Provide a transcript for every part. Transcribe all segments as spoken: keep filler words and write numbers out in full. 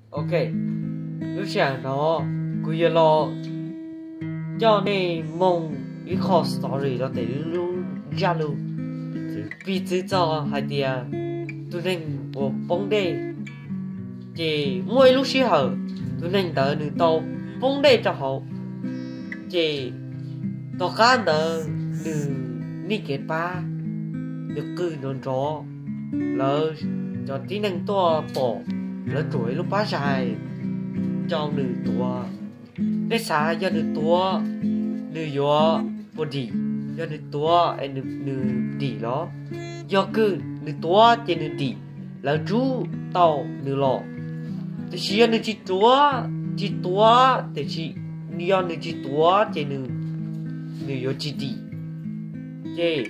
ok lúc sáng đó cứ giờ lo cho nên mong ít khó story đó để luôn ra luôn vì tự cho hai tia tôi nên của bóng đê chỉ mỗi lúc xí hở tôi nên đợi nữ tàu bóng đê cho họ chỉ tàu cá đợi nữ ní kết ba được cư nón gió lỡ cho tí năng to bỏ lỡ chuối lúc ba dài cho nữ tua để xa do nữ tua nữ gió vô đi do nữ tua em nữ nữ đi đó do cứ nữ tua trên nữ đi lỡ chú tàu nữ lọ thì chỉ nữ chỉ tua chỉ tua thì chỉ do nữ chỉ tua trên nữ nữ gió chỉ đi chứ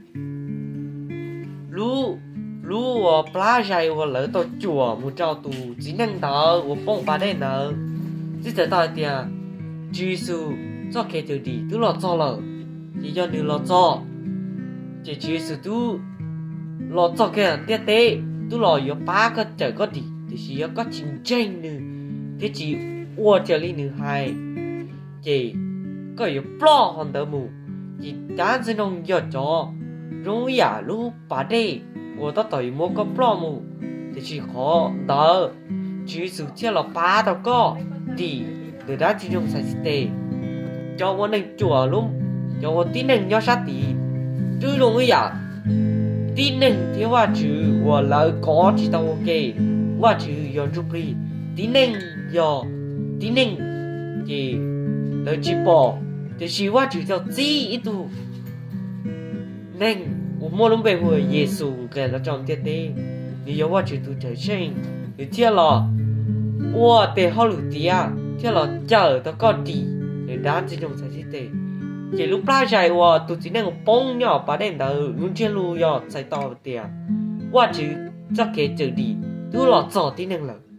lu lu ở plaza ở lỡ tàu chùa một trâu tù chỉ năng đỡ ở bông ba đen nở chỉ tới tại tiệt chỉ số cho cái từ đi tu lo cho lỡ chỉ cho nữ lo cho chỉ chỉ số tu lo cho cái tiệt tế tu lo có ba cái trời có đi thì chỉ có chiến tranh nữa thế chỉ qua chơi đi nữa hay chỉ có có bao hoàn đỡ mù chỉ单是弄要做容易啊路把的我到对莫个 problem 就是好的只是接了八道个地để đã chỉ dùng sai tệ cho我能做luôn cho我tin能要杀地最容易啊tin能的话就我来搞知道我给我就要注意tin能要tin能的来直播就是我就叫记一度能我莫能被我耶稣给了装点的你要我就读这些你听了我得好努力啊听了chờ tao có đi để đá chỉ dùng sai tệ chỉ lúc ra chạy wa tụi chỉ nên bông nhỏ bà đen đầu luôn trên lu nhỏ chạy to tiền wa chỉ chắc cái chờ đi tôi lo cho tí năng lực